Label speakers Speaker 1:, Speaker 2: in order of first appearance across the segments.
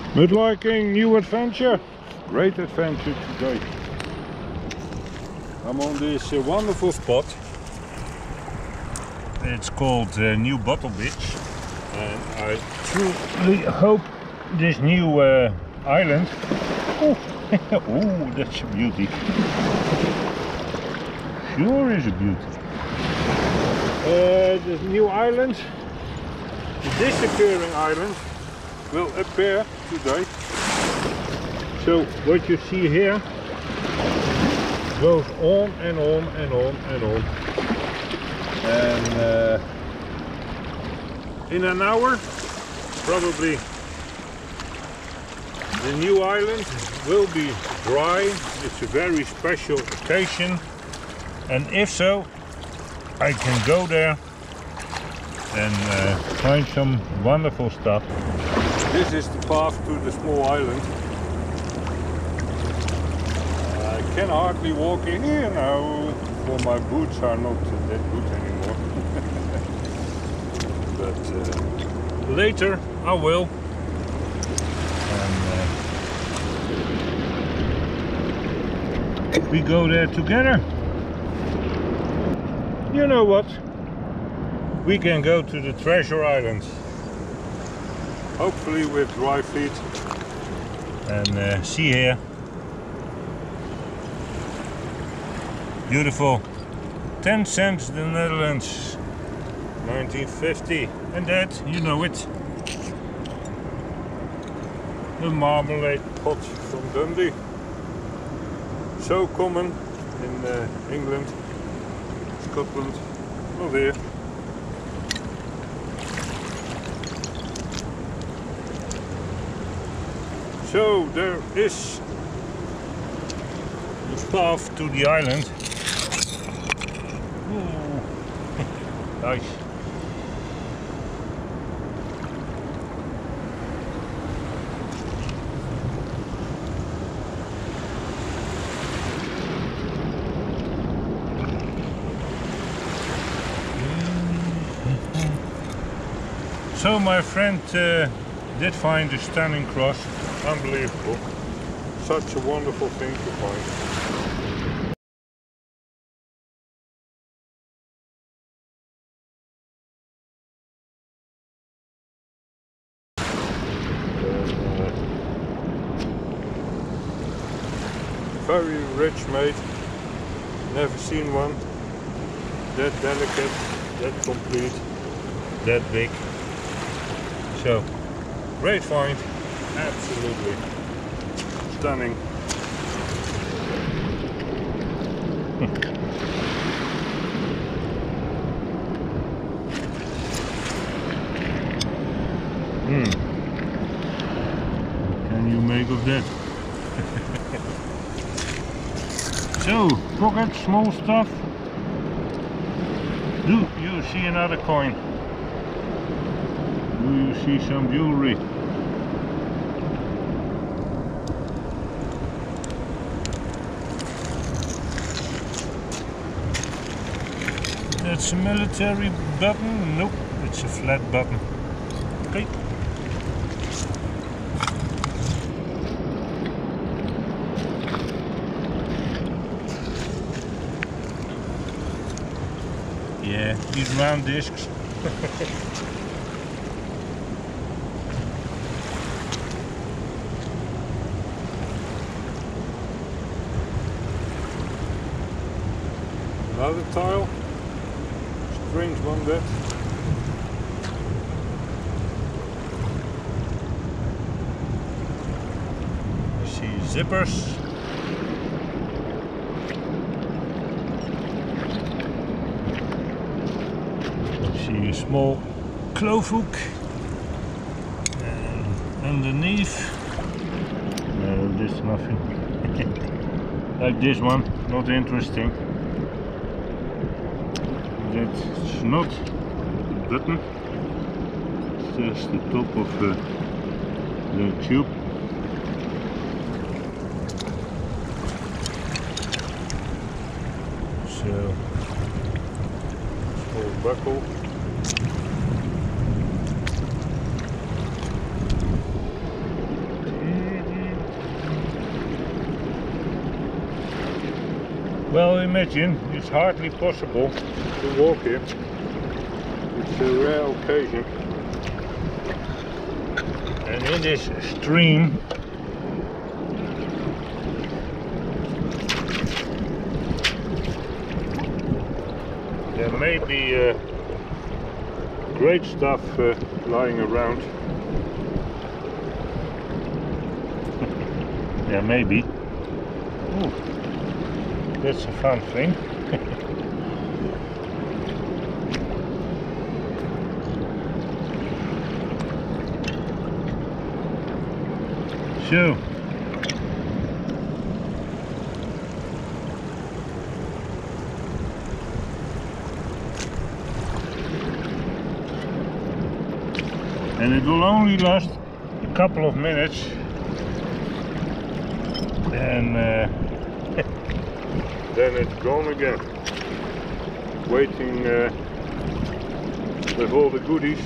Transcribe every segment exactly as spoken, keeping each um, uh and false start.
Speaker 1: Mudlarking, new adventure. Great adventure today. I'm on this uh, wonderful spot. It's called uh, New Bottle Beach, and I truly hope this new uh, island. Oh, oh, that's a beauty. Sure is a beauty. Uh, this new island, the disappearing island, will appear today. So what you see here goes on and on and on and on. And uh, in an hour, probably the new island will be dry. It's a very special occasion. And if so, I can go there and uh, find some wonderful stuff. This is the path to the small island. I can hardly walk in here now, for my boots are not that good anymore. But uh, later I will. And uh, we go there together. You know what? We can go to the treasure island. Hopefully with dry feet. And uh, see here. Beautiful. ten cents the Netherlands. nineteen fifty. And that, you know it. The marmalade pot from Dundee. So common in uh, England. Scotland, not here. So there is the path to the island. Ooh. Nice. So my friend uh, did find a stunning cross. Unbelievable. Such a wonderful thing to find. Uh, very rich made. Never seen one. That delicate, that complete, that big. So, great find, absolutely stunning. Hmm. What can you make of that? So, pocket, small stuff. Do you see another coin? Do you see some jewelry? That's a military button? Nope, it's a flat button. Okay. Yeah, these round discs. Another tile, strange one that. I see zippers. I see a small clove hook. And underneath, no, there's nothing. Like this one, not interesting. That's not a button, it's just the top of uh, the tube. So, small buckle. Well, imagine, it's hardly possible to walk here. It's a rare occasion. And in this stream, there may be uh, great stuff uh, lying around. Yeah, maybe. Ooh, that's a fun thing. So, and it will only last a couple of minutes, and uh, then it's gone again, waiting uh, with all the goodies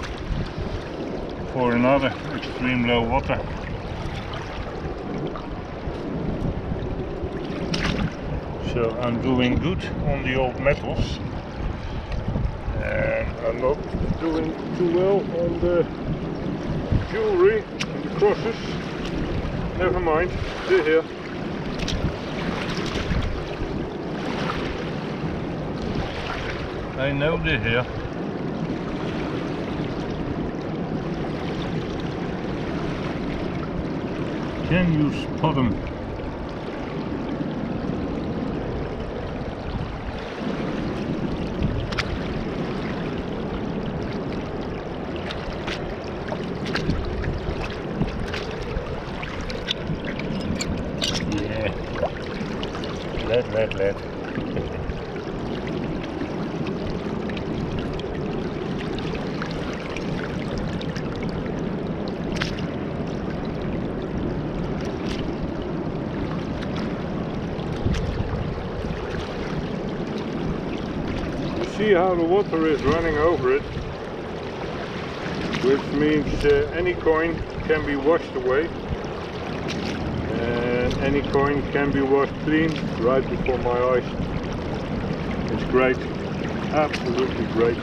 Speaker 1: for another extreme low water. So I'm doing good on the old metals, and I'm not doing too well on the jewelry and the crosses. Never mind, they're here. I know they're here. Can you spot them? Let, let, let. You see how the water is running over it, which means uh, any coin can be washed away. And any coin can be washed clean right before my eyes. It's great, absolutely great.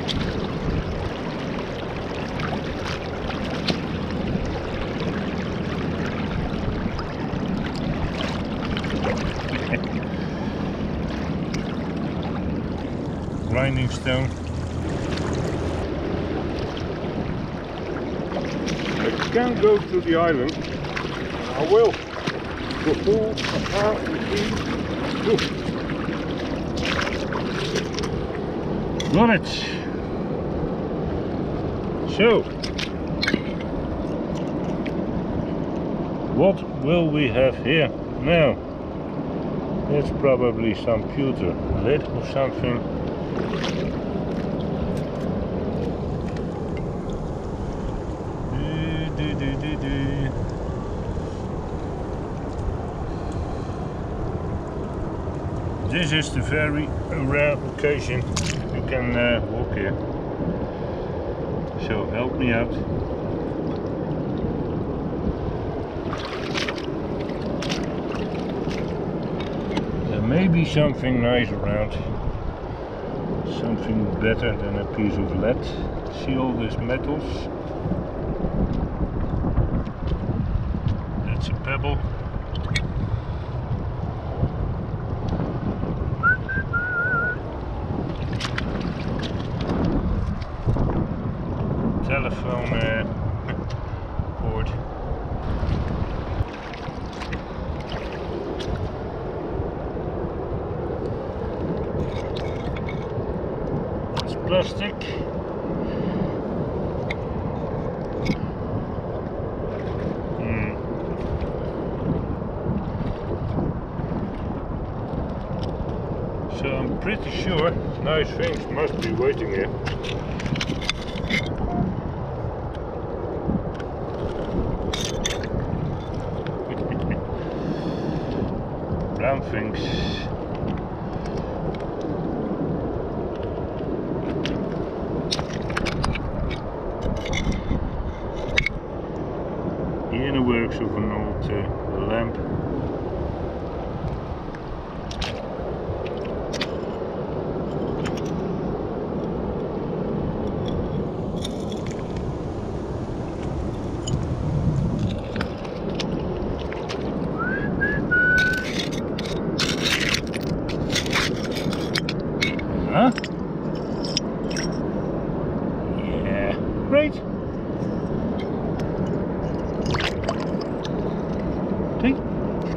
Speaker 1: Grinding stone. I can go to the island. I will. Got it. So, what will we have here now? It's probably some pewter lid or something. Do, do, do, do, do. This is the very rare occasion you can uh, walk here. So help me out. There may be something nice around. Something better than a piece of lead. See all these metals? That's a pebble. Telephone uh, cord. It's plastic. Mm. So I'm pretty sure nice things must be waiting here. Brown things. The inner works of an old uh, lamp.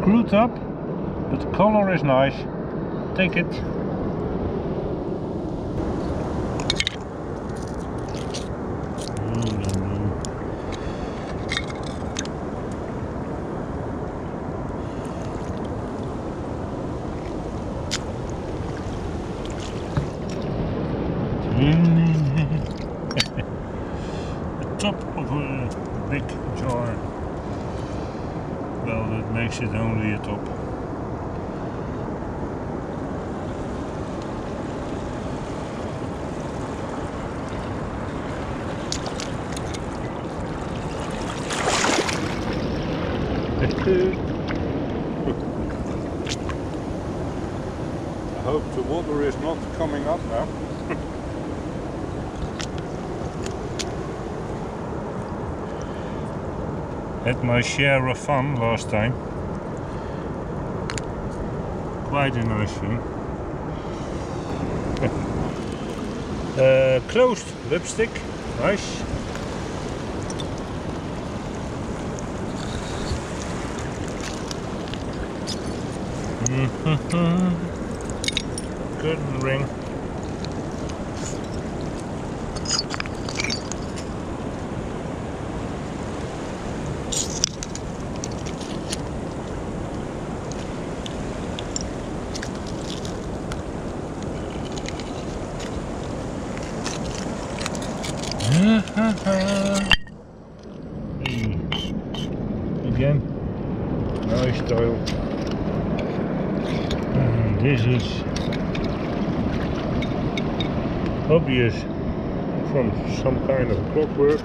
Speaker 1: screwed up, but the color is nice. Take it. The top of a big jar. Well, that makes it only a top. I hope the water is not coming up now. Had my share of fun last time. Quite a nice thing. uh, closed lipstick, nice. Curtain ring. Hey. Again, nice style. And this is obvious from some kind of clockwork.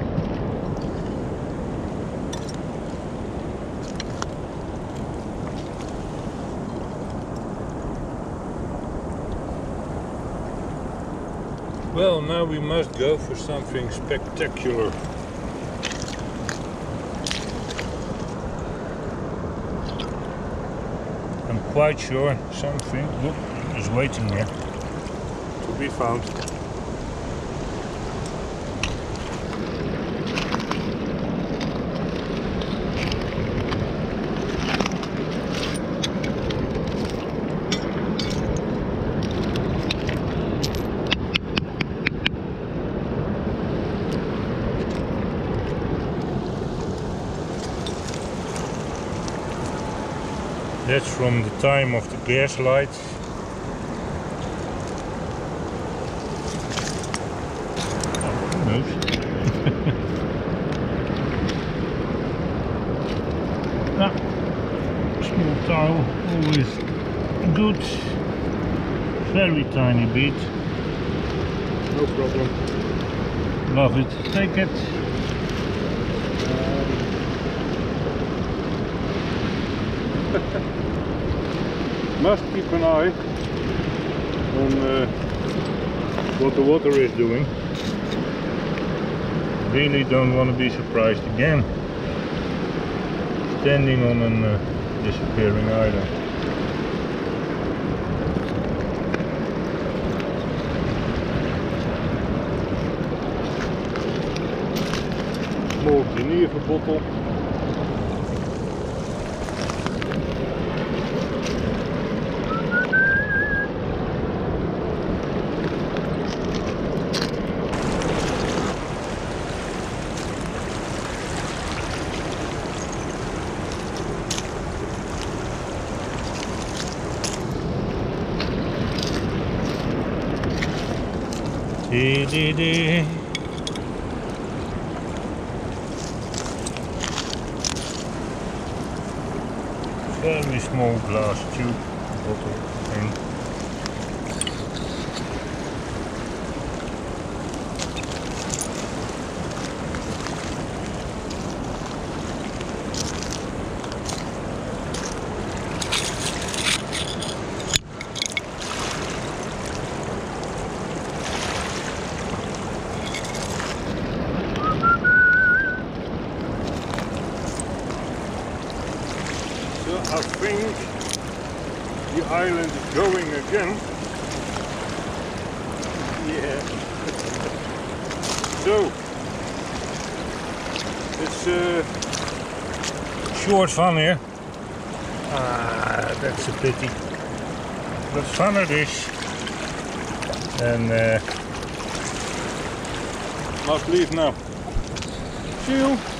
Speaker 1: Well, now we must go for something spectacular. I'm quite sure something look, is waiting there to be found. That's from the time of the gas lights. Oh, who knows? Ah, small tile, always good. Very tiny bit. No problem. Love it. Take it. Must keep an eye on uh, what the water is doing. Really don't want to be surprised again standing on a uh, disappearing island. Small Geneva bottle. Dee, dee, dee. Very small glass tube bottle thing. I think the island is going again. Yeah. So it's uh, short fun here. Ah, that's a pity. But fun it is. And uh, let's leave now. See you.